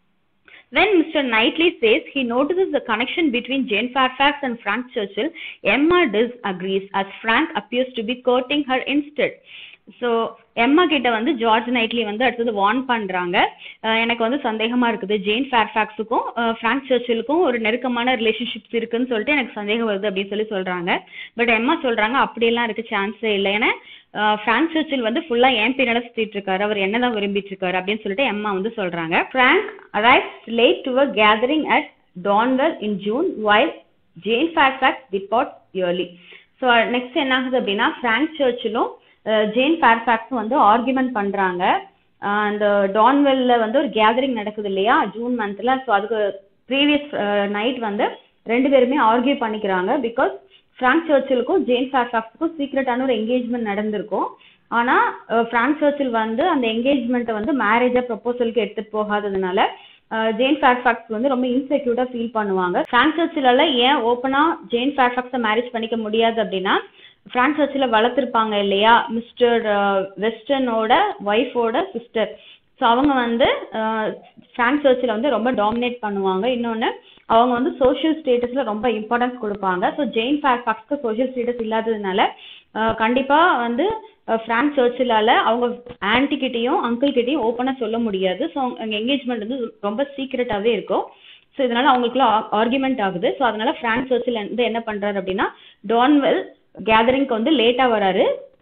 When Mister Knightley says he notices the connection between Jane Fairfax and Frank Churchill, Emma disagrees as Frank appears to be courting her instead. So Emma கிட்ட வந்து ஜார்ஜ் நைட்லி வந்து அடுத்தது வார்ன் பண்றாங்க, எனக்கு வந்து சந்தேகமா இருக்குது ஜேன் ஃபேர்ஃபாக்ஸுக்கும் ஃப்ராங்க் சர்ச்சிலுக்கும் ஒரு நெருக்கமான ரிலேஷன்ஷிப்ஸ் இருக்குன்னு சொல்லிட்டு எனக்கு சந்தேகம் வருது அப்படின்னு சொல்லி சொல்றாங்க. பட் எம்மா சொல்றாங்க அப்படியெல்லாம் இருக்க சான்ஸே இல்லை, ஏன்னா ஃப்ராங்க் சர்ச்சில் வந்து ஃபுல்லா என் பின்னால சுத்திட்டு இருக்காரு, அவர் என்னதான் விரும்பிட்டு இருக்காரு அப்படின்னு சொல்லிட்டு எம்மா வந்து சொல்றாங்க. Frank arrives late to a gathering at Donwell in June while Jane Fairfax departs early. So next என்ன ஆகுது அப்படின்னா ஃப்ராங்க் சர்ச்சிலும் ஜேன் ஃபேர்ஃபாக்ஸும் வந்து ஆர்குமெண்ட் பண்றாங்க. அந்த டான்வெல்ல வந்து ஒரு கேதரிங் நடக்குது இல்லையா ஜூன் மந்த்ல. ஸோ அதுக்கு ப்ரீவியஸ் நைட் வந்து ரெண்டு பேருமே ஆர்கியூ பண்ணிக்கிறாங்க. பிகாஸ் ஃப்ராங்க் சர்ச்சிலுக்கும் ஜேன் ஃபேர்ஃபாக்ஸுக்கும் சீக்ரெட்டான ஒரு என்கேஜ்மெண்ட் நடந்திருக்கும். ஆனா ஃப்ராங்க் சர்ச்சில் வந்து அந்த என்கேஜ்மெண்ட்டை வந்து மேரேஜா ப்ரொபோசலுக்கு எடுத்துட்டு போகாததுனால ஜேன் ஃபேர்ஃபாக்ஸ் வந்து ரொம்ப இன்செக்யூர்டா ஃபீல் பண்ணுவாங்க. ஃப்ராங்க் சர்ச்சிலால ஏன் ஓப்பனா ஜேன் ஃபேர்ஃபாக்ஸை மேரேஜ் பண்ணிக்க முடியாது அப்படின்னா ஃப்ராங்க் சர்ச்சில் வளர்த்துருப்பாங்க இல்லையா மிஸ்டர் வெஸ்டனோட ஒய்ஃபோட சிஸ்டர். ஸோ அவங்க வந்து ஃப்ராங்க் சர்ச்சில் வந்து ரொம்ப டாமினேட் பண்ணுவாங்க. இன்னொன்று அவங்க வந்து சோஷியல் ஸ்டேட்டஸ்ல ரொம்ப இம்பார்ட்டன்ஸ் கொடுப்பாங்க. ஸோ ஜெயின் ஃபேர்ஃபாக்ஸ்க்கு சோஷியல் ஸ்டேட்டஸ் இல்லாததுனால கண்டிப்பா வந்து ஃப்ராங்க் சர்ச்சிலால அவங்க ஆன்டி கிட்டயும் அங்கிள் கிட்டயும் ஓப்பனா சொல்ல முடியாது. ஸோ அவங்க என்கேஜ்மெண்ட் வந்து ரொம்ப சீக்ரெட்டாவே இருக்கும். ஸோ இதனால அவங்களுக்குள்ள ஆர்குமெண்ட் ஆகுது. ஸோ அதனால ஃப்ராங்க் சர்ச்சில் வந்து என்ன பண்றாரு அப்படின்னா டான்வெல் கேதரிங்க்கு வந்து லேட்டா வராரு.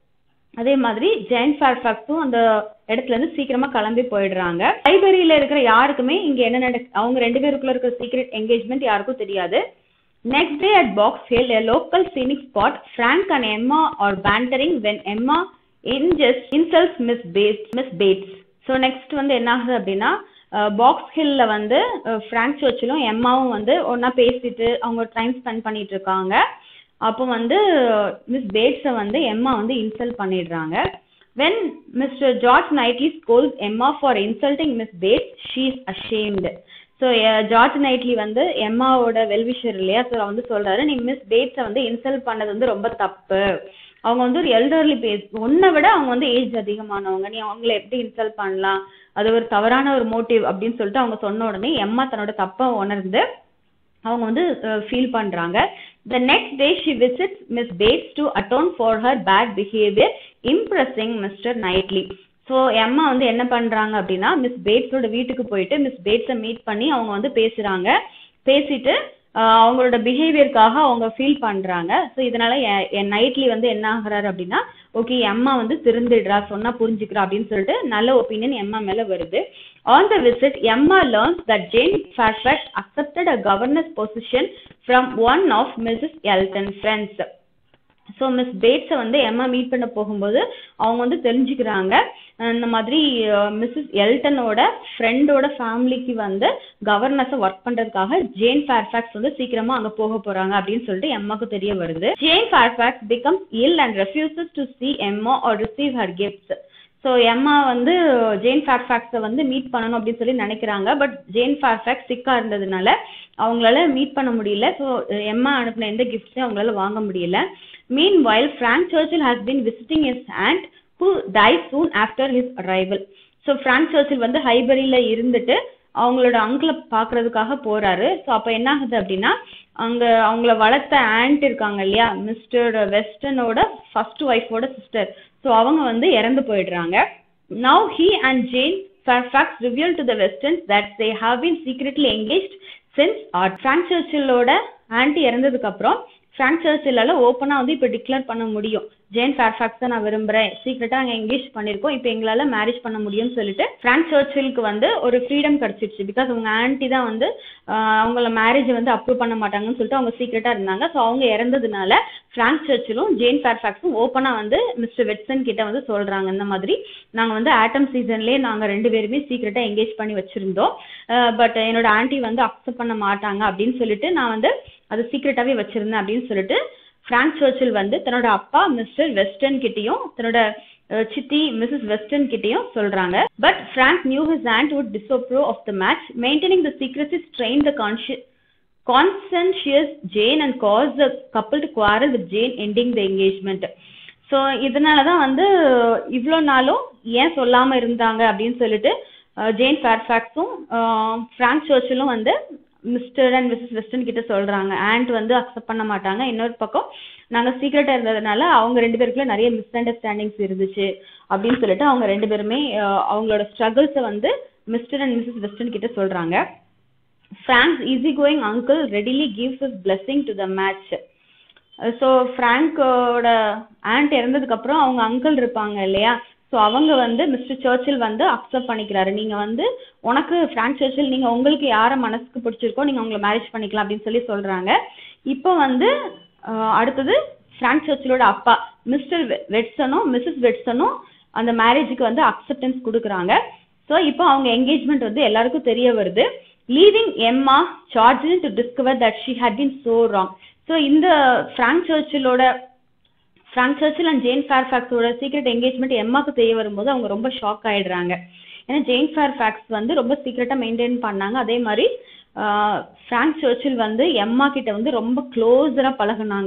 அதே மாதிரி ஜேன் ஃபேர்ஃபாக்ஸும் அந்த இடத்துல இருந்து சீக்கிரமா கிளம்பி போயிடுறாங்க. லைப்ரரியில இருக்கிற யாருக்குமே இங்க என்ன நட அவங்க ரெண்டு பேருக்குள்ள இருக்கிற சீக்ரெட் என்கேஜ்மெண்ட் யாருக்கும் தெரியாது. Next day at Box Hill, a local scenic spot, Frank and Emma are bantering when Emma injust insults Miss Bates. Miss Bates. So next வந்து என்ன ஆகுது அப்படின்னா பாக்ஸ் ஹில்ல வந்து ஃப்ராங்க் சர்ச்சிலும் எம்மாவும் வந்து ஒன்னா பேசிட்டு அவங்க டைம் ஸ்பெண்ட் பண்ணிட்டு இருக்காங்க. அப்போ வந்து மிஸ் பேட்ஸை வந்து எம்மா வந்து இன்சல்ட் பண்ணிடுறாங்க. When Mister George Knightley scolds Emma for insulting Miss Bates, she is ashamed. So George Knightley வந்து எம்மாவோட வெல்விஷர் இல்லையா, ஸோ வந்து சொல்றாரு நீ மிஸ் பேட்ஸை வந்து இன்சல்ட் பண்ணது வந்து ரொம்ப தப்பு. அவங்க வந்து ஒரு எல்டர்லி பேஸ் ஒன்னை விட அவங்க வந்து ஏஜ் அதிகமானவங்க, நீ அவங்கள எப்படி இன்சல்ட் பண்ணலாம், அது ஒரு தவறான ஒரு மோட்டிவ் அப்படின்னு சொல்லிட்டு அவங்க சொன்ன உடனே எம்மா தன்னோட தப்பை உணர்ந்து அவங்க வந்து ஃபீல் பண்றாங்க. The next day she visits Miss Bates to atone for her bad behavior, impressing Mister Knightley. So Emma வந்து என்ன பண்றாங்க அப்படின்னா மிஸ் பேட்ஸோட வீட்டுக்கு போயிட்டு மிஸ் பேட்ஸை மீட் பண்ணி அவங்க வந்து பேசுறாங்க. பேசிட்டு அவங்களோட பிஹேவியருக்காக அவங்க ஃபீல் பண்றாங்க. ஸோ இதனால என் நைட்லி வந்து என்ன ஆகுறாரு அப்படின்னா ஓகே எம்மா வந்து திருந்திடுறா, சொன்னா புரிஞ்சுக்கிறா அப்படின்னு சொல்லிட்டு நல்ல ஒப்பீனியன் எம்மா மேல வருது. On the visit Emma learns that Jane Fairfax accepted a governess position from one of missus Elton friends. So miss பேட்ஸை வந்து எம்மா மீட் பண்ண போகும்போது அவங்க வந்து தெரிஞ்சுக்கிறாங்க இந்த மாதிரி மிஸ்ஸஸ் எல்டனோட ஃப்ரெண்டோட ஃபேமிலிக்கு வந்து கவர்னஸை ஒர்க் பண்றதுக்காக ஜேன் ஃபேர்ஃபாக்ஸ் வந்து சீக்கிரமா அங்க போக போறாங்க அப்படின்னு சொல்லிட்டு எம்மாக்கு தெரிய வருது. Jane Fairfax becomes ill and refuses to see Emma or receive her gifts. So Emma வந்து ஜேன் ஃபேர்ஃபாக்ஸை வந்து மீட் பண்ணணும் அப்படின்னு சொல்லி நினைக்கிறாங்க. பட் ஜேன் ஃபேர்ஃபாக்ஸ் சிக்கா இருந்ததுனால அவங்களால மீட் பண்ண முடியல. ஸோ எம்மா அனுப்பின எந்த கிஃப்ட்ஸையும் அவங்களால வாங்க முடியல. Meanwhile, Frank Churchill has been visiting his aunt who died soon after his arrival. So Frank Churchill வந்து ஹைபரியில இருந்துட்டு அவங்களோட அங்கிளை பாக்குறதுக்காக போறாரு. ஸோ அப்போ என்ன ஆகுது அப்படின்னா அங்க அவங்கள வளர்த்த ஆண்ட் இருக்காங்க இல்லையா, மிஸ்டர் வெஸ்டனோட ஃபர்ஸ்ட் ஒய்ஃபோட சிஸ்டர், ஸோ அவங்க வந்து இறந்து போயிடுறாங்க. Now he and Jane Fairfax reveal to the Westons that they have been secretly engaged since art. Frank Churchillோட ஆண்டி இறந்ததுக்கு அப்புறம் ஃப்ராங்க் சர்ச்சிலால ஓப்பனா வந்து இப்போ டிக்ளேர் பண்ண முடியும், ஜேன் ஃபேர்ஃபாக்ஸ் தான் நான் விரும்புறேன், சீக்கிரட்டா நாங்கள் எங்கேஜ் பண்ணிருக்கோம், இப்போ எங்களால மேரேஜ் பண்ண முடியும்னு சொல்லிட்டு ஃப்ராங்க் சர்ச்சிலுக்கு வந்து ஒரு ஃப்ரீடம் கிடைச்சிருச்சு. பிகாஸ் அவங்க ஆன்டி தான் வந்து அவங்கள மேரேஜ் வந்து அப்ரூவ் பண்ண மாட்டாங்கன்னு சொல்லிட்டு அவங்க சீக்கிரட்டா இருந்தாங்க. ஸோ அவங்க இறந்ததுனால ஃப்ராங்க் சர்ச்சிலும் ஜேன் ஃபேர்ஃபாக்ஸும் ஓப்பனா வந்து மிஸ்டர் வெட்சன் கிட்ட வந்து சொல்றாங்க இந்த மாதிரி நாங்க வந்து ஆட்டம் சீசன்லயே நாங்க ரெண்டு பேருமே சீக்கிரட்டா எங்கேஜ் பண்ணி வச்சிருந்தோம், பட் என்னோட ஆன்டி வந்து அக்செப்ட் பண்ண மாட்டாங்க அப்படின்னு சொல்லிட்டு நான் வந்து அது சீக்ரெட்டாவே வச்சிருந்தேன் அப்படின்னு சொல்லிட்டு ஃப்ராங்க் சர்ச்சில் வந்து தன்னோட அப்பா மிஸ்டர் வெஸ்டன் கிட்டையும் தன்னோட சித்தி மிஸ்ஸஸ் வெஸ்டன் கிட்டையும் சொல்றாங்க. But Frank knew his aunt would disapprove of the match. Maintaining the secrecy strained the conscientious Jane and caused the couple to quarrel with Jane, ending the engagement. So இதனாலதான் வந்து இவ்வளோ நாளும் ஏன் சொல்லாம இருந்தாங்க அப்படின்னு சொல்லிட்டு ஜேன் ஃபேர்ஃபாக்ஸும் ஃப்ராங்க் சர்ச்சிலும் வந்து மிஸ்டர் அண்ட் மிஸ்ஸஸ் வெஸ்டன் கிட்ட சொல்றாங்க. ஆண்ட் வந்து அக்செப்ட் பண்ண மாட்டாங்க, இன்னொரு பக்கம் நாங்க சீக்ரெட்டா இருந்ததுனால அவங்க ரெண்டு பேருக்குள்ள நிறைய மிஸ் அண்டர்ஸ்டாண்டிங்ஸ் இருந்துச்சு அப்படின்னு சொல்லிட்டு அவங்க ரெண்டு பேருமே அவங்களோட ஸ்ட்ரகிள்ஸை வந்து மிஸ்டர் அண்ட் மிஸ்ஸஸ் வெஸ்டன் கிட்ட சொல்றாங்க. Frank's easygoing uncle readily gives his blessing to the match. So ஃப்ராங்கோட ஆண்ட் இறந்ததுக்கு அப்புறம் அவங்க அங்கிள் இருப்பாங்க இல்லையா, ஸோ அவங்க வந்து மிஸ்டர் சர்ச்சில் வந்து அக்செப்ட் பண்ணிக்கிறாரு, நீங்க வந்து உனக்கு ஃப்ராங்க் சர்ச்சில் நீங்க உங்களுக்கு யார மனசுக்கு பிடிச்சிருக்கோ நீங்க உங்களை மேரேஜ் பண்ணிக்கலாம் அப்படின்னு சொல்லி சொல்றாங்க. இப்போ வந்து அடுத்தது ஃப்ராங்க் சர்ச்சிலோட அப்பா மிஸ்டர் வெட்சனும் மிஸ்ஸஸ் வெட்சனும் அந்த மேரேஜுக்கு வந்து அக்செப்டன்ஸ் கொடுக்குறாங்க. ஸோ இப்போ அவங்க என்கேஜ்மெண்ட் வந்து எல்லாருக்கும் தெரிய வருது. Leaving Emma charging to discover that she had been so wrong. So இந்த ஃப்ராங்க் சர்ச்சிலோட ஃப்ராங்க் சர்ச்சில் அண்ட் ஜேன் ஃபேர்ஃபாக்ஸோட சீக்ரெட் என்கேஜ்மெண்ட் எம்மாக்கு தெரிய வரும்போது அவங்க ரொம்ப ஷாக் ஆயிடுறாங்க. ஏன்னா ஜேன் ஃபேர்ஃபாக்ஸ் வந்து ரொம்ப சீக்ரெட்டாக மெயின்டைன் பண்ணாங்க. அதே மாதிரி ஃப்ராங்க் சர்ச்சில் வந்து எம்மா கிட்ட வந்து ரொம்ப க்ளோஸராக பழகுனாங்க,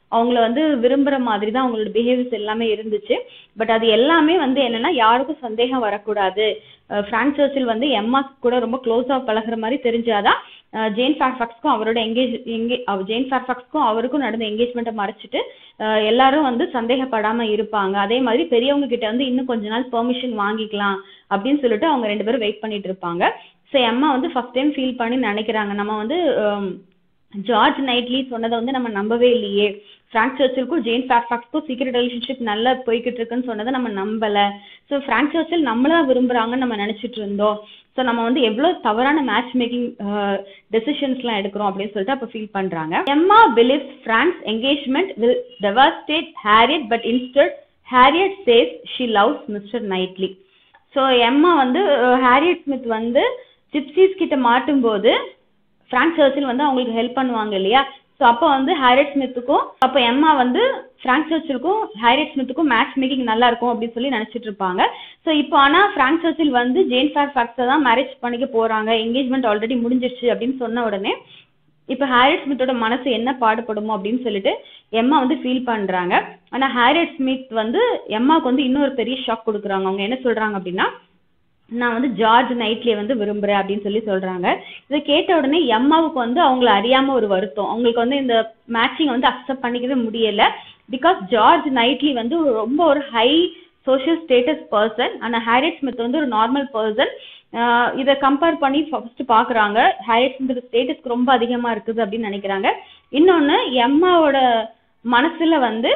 அவங்கள வந்து விரும்புற மாதிரி தான் அவங்களோட பிஹேவியர்ஸ் எல்லாமே இருந்துச்சு. பட் அது எல்லாமே வந்து என்னன்னா யாருக்கும் சந்தேகம் வரக்கூடாது. ஃப்ராங்க் சர்ச்சில் வந்து எம்மா கூட ரொம்ப க்ளோஸா பழகுற மாதிரி தெரிஞ்சாதான் ஜேன் ஃபேர்ஃபாக்ஸ்க்கும் அவரோட எங்கேஜ் எங்கே ஜேன் ஃபேர்ஃபாக்ஸ்க்கும் அவருக்கும் நடந்த என்கேஜ்மெண்ட்டை மறைச்சிட்டு எல்லாரும் வந்து சந்தேகப்படாம இருப்பாங்க. அதே மாதிரி பெரியவங்க கிட்ட வந்து இன்னும் கொஞ்ச நாள் பெர்மிஷன் வாங்கிக்கலாம் அப்படின்னு சொல்லிட்டு அவங்க ரெண்டு பேரும் வெயிட் பண்ணிட்டு இருப்பாங்க. ஸோ எம்மா வந்து ஃபர்ஸ்ட் டைம் ஃபீல் பண்ணி நினைக்கிறாங்க, நம்ம வந்து ஜார்ஜ் நைட்லி சொன்னதை வந்து நம்ம நம்பவே இல்லையே, ஃப்ராங்க் சர்ச்சிலுக்கும் ஜேன் ஃபேர்ஃபாக்ஸ்க்கும் சீக்ரெட் ரிலேஷன்ஷிப் நல்லா போய்கிட்டு இருக்குன்னு சொன்னதை நம்ம நம்பல. ஸோ ஃப்ராங்க் சர்ச்சில் நம்மளா விரும்புறாங்கன்னு நம்ம நினைச்சிட்டு இருந்தோம். ஸோ நம்ம வந்து எவ்வளோ தவறான மேட்ச் மேக்கிங் டெசிஷன்ஸ்லாம் எடுக்கிறோம் அப்படின்னு சொல்லிட்டு அப்போ ஃபீல் பண்றாங்க. Emma believes Frank's engagement will devastate Harriet, but instead Harriet says she loves Mr Knightley. So Emma வந்து ஹாரியட் ஸ்மித் வந்து ஜிப்சிஸ் கிட்ட மாட்டும் போது ஃப்ராங்க் சர்ச்சில் வந்து அவங்களுக்கு ஹெல்ப் பண்ணுவாங்க இல்லையா. ஸோ அப்போ வந்து ஹாரியட் ஸ்மித்துக்கும் அப்போ எம்மா வந்து ஃப்ராங்க் சர்ச்சிலுக்கும் ஹாரியட் ஸ்மித்துக்கும் மேட்ச் மேக்கிங் நல்லா இருக்கும் அப்படின்னு சொல்லி நினைச்சிட்டு இருப்பாங்க. ஸோ இப்போ ஆனால் ஃப்ராங்க் சர்ச்சில் வந்து ஜேன் ஃபேர்ஃபாக்ஸை தான் மேரேஜ் பண்ணிக்க போறாங்க, என்கேஜ்மெண்ட் ஆல்ரெடி முடிஞ்சிருச்சு அப்படின்னு சொன்ன உடனே இப்போ ஹாரியட் ஸ்மித்தோட மனசு என்ன பாடுபடுமோ அப்படின்னு சொல்லிட்டு எம்மா வந்து ஃபீல் பண்றாங்க. ஆனால் ஹாரியட் ஸ்மித் வந்து எம்மாவுக்கு வந்து இன்னொரு பெரிய ஷாக் கொடுக்குறாங்க. அவங்க என்ன சொல்றாங்க அப்படின்னா, நான் வந்து ஜார்ஜ் நைட்லியை வந்து விரும்புறேன் அப்படின்னு சொல்லி சொல்றாங்க. இதை கேட்ட உடனே எம்மாவுக்கு வந்து அவங்கள அறியாம ஒரு வருத்தம், அவங்களுக்கு வந்து இந்த மேட்சிங் வந்து அக்செப்ட் பண்ணிக்கவே முடியல. பிகாஸ் ஜார்ஜ் நைட்லி வந்து ரொம்ப ஒரு ஹை சோஷியல் ஸ்டேட்டஸ் பர்சன், ஆனால் ஹாரியட் ஸ்மித் வந்து ஒரு நார்மல் பர்சன். இதை கம்பேர் பண்ணி ஃபர்ஸ்ட் பாக்குறாங்க, ஹாரியட் ஸ்மித் ஸ்டேட்டஸ்க்கு ரொம்ப அதிகமா இருக்குது அப்படின்னு நினைக்கிறாங்க. இன்னொன்னு எம்மாவோட மனசுல வந்து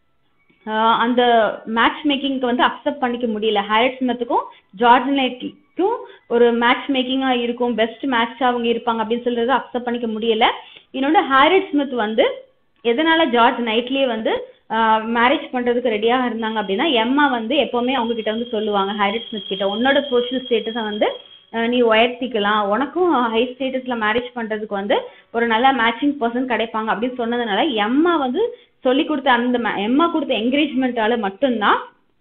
அந்த மேட்ச் மேக்கிங்க்கு வந்து அக்செப்ட் பண்ணிக்க முடியல. ஹாரியட் ஸ்மித்துக்கும் ஜார்ஜ் நைட்லிக்கும் ஒரு மேட்ச் மேக்கிங்கா இருக்கும், பெஸ்ட் மேட்ச் அவங்க இருப்பாங்க அப்படின்னு சொல்றது அக்செப்ட் பண்ணிக்க முடியல. இன்னொன்று ஹாரியட் ஸ்மித் வந்து எதனால ஜார்ஜ் நைட்லியே வந்து மேரேஜ் பண்றதுக்கு ரெடியாக இருந்தாங்க அப்படின்னா, எம்மா வந்து எப்பவுமே அவங்க கிட்ட வந்து சொல்லுவாங்க ஹாரியட் ஸ்மித் கிட்ட, உன்னோட சோஷியல் ஸ்டேட்டஸை வந்து நீ உயர்த்திக்கலாம், உனக்கும் ஹை ஸ்டேட்டஸ்ல மேரேஜ் பண்றதுக்கு வந்து ஒரு நல்ல மேட்சிங் பர்சன் கிடைப்பாங்க அப்படின்னு சொன்னதுனால எம்மா வந்து சொல்லி கொடுத்த அந்த எம்மா கொடுத்த என்கரேஜ்மெண்டால மட்டும்தான்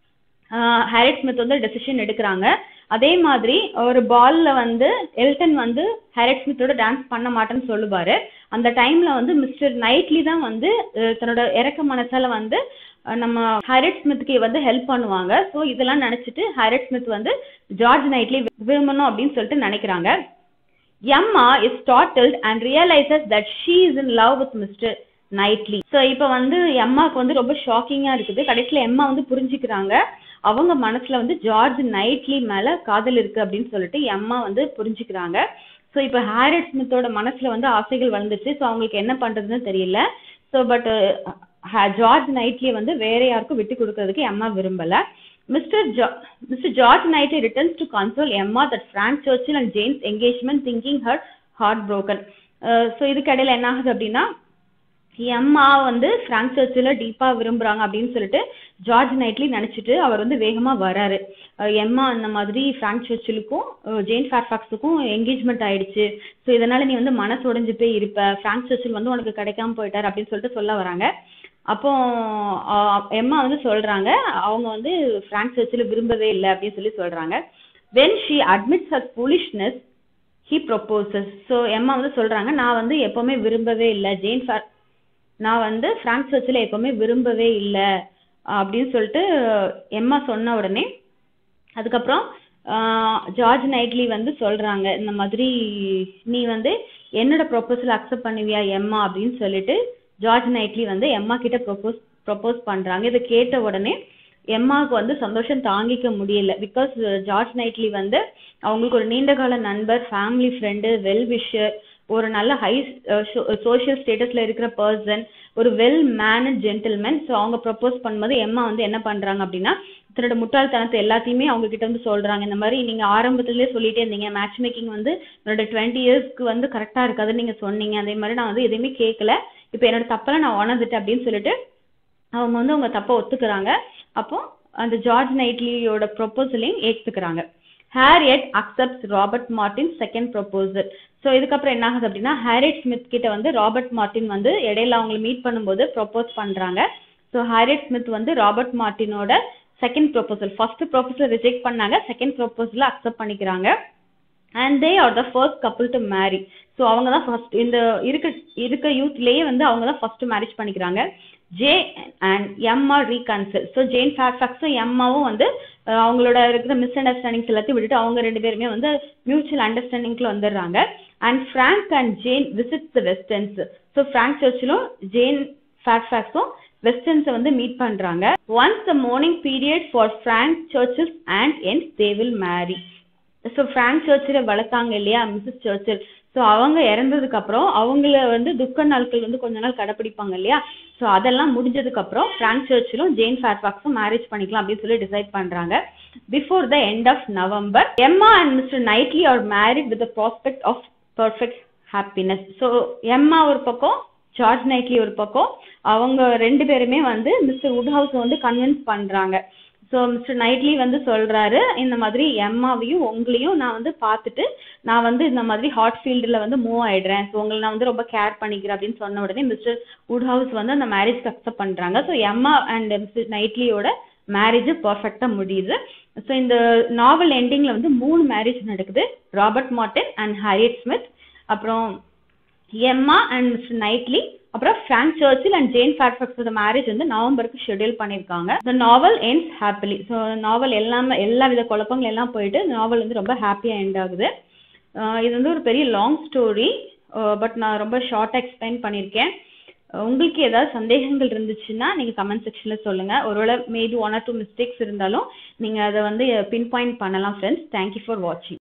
ஹாரியட் ஸ்மித் வந்து டெசிஷன் எடுக்கிறாங்க. அதே மாதிரி ஒரு பால்ல வந்து எல்டன் வந்து ஹாரியட் ஸ்மித்தோட டான்ஸ் பண்ண மாட்டேன்னு சொல்லுவாரு. அந்த டைம்ல வந்து மிஸ்டர் நைட்லி தான் வந்து தன்னோட இறக்க மனசால வந்து நம்ம ஹாரியட் ஸ்மித்துக்கு வந்து ஹெல்ப் பண்ணுவாங்க. ஸோ இதெல்லாம் நினைச்சிட்டு ஹாரியட் ஸ்மித் வந்து ஜார்ஜ் நைட்லி விரும்பணும் அப்படின்னு சொல்லிட்டு நினைக்கிறாங்க. Emma is startled and realises that she is in love with Mr Knightley. So இப்போ வந்து எம்மாவுக்கு வந்து ரொம்ப ஷாக்கிங்கா இருக்குது. கடைசியில் எம்மா வந்து புரிஞ்சுக்கிறாங்க, அவங்க மனசுல வந்து ஜார்ஜ் நைட்லி மேல காதல் இருக்கு அப்படின்னு சொல்லிட்டு எம்மா வந்து புரிஞ்சுக்கிறாங்க. ஸோ இப்போ ஹாரியட் ஸ்மித்தோட மனசுல வந்து ஆசைகள் வளர்ந்துச்சு. ஸோ அவங்களுக்கு என்ன பண்றதுன்னு தெரியல. ஸோ பட் ஜார்ஜ் நைட்லியை வந்து வேற யாருக்கும் விட்டு கொடுக்கறதுக்கு எம்மா விரும்பல. Mr Mr George Knightley returns to console Emma that Frank Churchill and James engagement thinking her heart broken. So இதுக்கு இடையில என்ன ஆகுது அப்படின்னா, எம்மா வந்து ஃப்ராங்க் சர்ச்சில் டீப்பா விரும்புறாங்க அப்படின்னு சொல்லிட்டு ஜார்ஜ் நைட்லி நினைச்சிட்டு அவர் வந்து வேகமா வராரு. எம்மா அந்த மாதிரி ஃப்ராங்க் சர்ச்சிலுக்கும் ஜேன் ஃபேர்ஃபாக்ஸுக்கும் என்கேஜ்மெண்ட் ஆயிடுச்சு, ஸோ இதனால நீ வந்து மனசு உடைஞ்சு போய் இருப்ப, ஃப்ராங்க் சர்ச்சில் வந்து உனக்கு கிடைக்காம போயிட்டார் அப்படின்னு சொல்லிட்டு சொல்ல வராங்க. அப்போ எம்மா வந்து சொல்றாங்க அவங்க வந்து ஃப்ராங்க் சர்ச்சில் விரும்பவே இல்லை அப்படின்னு சொல்லி சொல்றாங்க. when she admits her foolishness he proposes. So Emma வந்து சொல்றாங்க, நான் வந்து எப்பவுமே விரும்பவே இல்லை ஜேன் ஃபேர் நான் வந்து ஃப்ராங்க் சர்ச்சில் எப்பவுமே விரும்பவே இல்லை அப்படின்னு சொல்லிட்டு எம்மா சொன்ன உடனே அதுக்கப்புறம் ஜார்ஜ் நைட்லி வந்து சொல்றாங்க, இந்த மாதிரி நீ வந்து என்னோட ப்ரொபோசல் அக்செப்ட் பண்ணுவியா எம்மா அப்படின்னு சொல்லிட்டு ஜார்ஜ் நைட்லி வந்து எம்மா கிட்ட ப்ரொபோஸ் ப்ரொபோஸ் பண்றாங்க. இதை கேட்ட உடனே எம்மாவுக்கு வந்து சந்தோஷம் தாங்கிக்க முடியல. பிகாஸ் ஜார்ஜ் நைட்லி வந்து அவங்களுக்கு ஒரு நீண்டகால நண்பர், ஃபேமிலி ஃப்ரெண்டு, வெல் விஷர், ஒரு நல்ல ஹை சோஷியல் ஸ்டேட்டஸ்ல இருக்கிற பர்சன், ஒரு வெல் மேனட் ஜென்டில்மேன். ஸோ அவங்க ப்ரொபோஸ் பண்ணும்போது எம்மா வந்து என்ன பண்றாங்க அப்படின்னா, தன்னோட முட்டாள்தனத்தை எல்லாத்தையுமே அவங்க கிட்ட வந்து சொல்றாங்க. இந்த மாதிரி நீங்க ஆரம்பத்திலேயே சொல்லிட்டே இருந்தீங்க, மேட்ச் மேக்கிங் வந்து என்னோட டுவெண்ட்டி இயர்ஸ்க்கு வந்து கரெக்டா இருக்காதுன்னு நீங்க சொன்னீங்க, அதே மாதிரி நான் வந்து எதுவுமே கேட்கல, இப்போ என்னோட தப்பெல்லாம் நான் உணர்ந்துட்டேன் அப்படின்னு சொல்லிட்டு அவங்க வந்து அவங்க தப்பை ஒத்துக்கிறாங்க. அப்போ அந்த ஜார்ஜ் நைட்லியோட ப்ரொபோசலையும் ஏற்றுக்கிறாங்க. Harriet accepts Robert Martin second proposal. So இதுக்கப்புறம் என்ன ஆகுது அப்படின்னா, ஹாரியட் ஸ்மித் கிட்ட வந்து ராபர்ட் மார்டின் வந்து இடையில அவங்களை மீட் பண்ணும்போது ப்ரொபோஸ் பண்றாங்க. ஸோ ஹாரியட் ஸ்மித் வந்து ராபர்ட் மார்டினோட second proposal, first proposal reject பண்ணாங்க, செகண்ட் ப்ரொபோசலை அக்செப்ட் பண்ணிக்கிறாங்க. And they are the first couple to marry. So அவங்க தான் ஃபர்ஸ்ட் இந்த இருக்க இருக்க யூத்லேயே வந்து அவங்க தான் ஃபர்ஸ்ட் மேரேஜ் பண்ணிக்கிறாங்க. Jane and Emma reconcile. So Jane ஃபேர்ஃபாக்ஸும் எம்மாவும் வந்து அஹ், அவங்களோட இருக்கிற மிஸ் அண்டர்ஸ்டாண்டிங்ஸ் எல்லாத்தையும் விட்டுட்டு அவங்க ரெண்டு பேருமே வந்து மியூச்சுவல் அண்டர்ஸ்டாண்டிங்ல வந்துடுறாங்க. And Frank and Jane visit the Westerns. So Frank சர்ச்சிலும் ஜேன் ஃபேர்ஃபாக்ஸும் வெஸ்டர்ன்ஸை வந்து மீட் பண்றாங்க. Once the morning period for Frank Churchill and end they will marry. So Frank Churchill வளர்த்தாங்க இல்லையா மிஸ்ஸஸ் சர்ச்சில். ஸோ அவங்க இறந்ததுக்கு அப்புறம் அவங்கள வந்து துக்க நாட்கள் வந்து கொஞ்ச நாள் கடைப்பிடிப்பாங்க இல்லையா. ஸோ அதெல்லாம் முடிஞ்சதுக்கு அப்புறம் ஃப்ராங்க் சர்ச்சிலும் ஜேன் ஃபேர்ஃபாக்ஸும் மேரேஜ் பண்ணிக்கலாம் அப்படின்னு சொல்லி டிசைட் பண்றாங்க. Before the end of November Emma and Mr Knightley are married with the prospect of perfect happiness. So Emma ஒரு பக்கம் ஜார்ஜ் நைட்லி ஒரு பக்கம் அவங்க ரெண்டு பேருமே வந்து மிஸ்டர் வுட்ஹவுஸ் வந்து கன்வின்ஸ் பண்றாங்க. ஸோ மிஸ்டர் நைட்லி வந்து சொல்றாரு இந்த மாதிரி எம்மாவையும் உங்களையும் நான் வந்து பார்த்துட்டு நான் வந்து இந்த மாதிரி ஹாட் ஃபீல்டில் வந்து மூவ் ஆயிடுறேன். ஸோ உங்களை நான் வந்து ரொம்ப கேர் பண்ணிக்கிறேன் அப்படின்னு சொன்ன உடனே மிஸ்டர் வுட்ஹவுஸ் வந்து அந்த மேரேஜ்க்கு அக்செப்ட் பண்றாங்க. ஸோ எம்மா அண்ட் மிஸ்டர் நைட்லியோட மேரேஜ் பர்ஃபெக்டா முடியுது. ஸோ இந்த நாவல் எண்டிங்ல வந்து மூணு மேரேஜ் நடக்குது. Robert Marton and Harriet Smith, அப்புறம் எம்மா அண்ட் மிஸ்டர் நைட்லி, அப்புறம் ஃப்ராங்க் சர்ச்சில் அண்ட் ஜேன் ஃபேர்ஃபாக்ஸோட மேரேஜ் வந்து நவம்பருக்கு ஷெட்யூல் பண்ணியிருக்காங்க. The novel ends happily. So novel எல்லாமே எல்லா வித குழப்பங்கள் எல்லாம் போயிட்டு நாவல் வந்து ரொம்ப ஹாப்பியாக எண்ட் ஆகுது. அஹ் இது வந்து ஒரு பெரிய லாங் ஸ்டோரி, பட் நான் ரொம்ப ஷார்ட்டாக எக்ஸ்பிளைன் பண்ணியிருக்கேன். உங்களுக்கு ஏதாவது சந்தேகங்கள் இருந்துச்சுன்னா நீங்கள் கமெண்ட் செக்ஷனில் சொல்லுங்கள். ஒருவேளை maybe one or two mistakes இருந்தாலும் நீங்கள் அதை வந்து பின் பாயிண்ட் பண்ணலாம் ஃப்ரெண்ட்ஸ். தேங்க்யூ ஃபார் வாட்சிங்.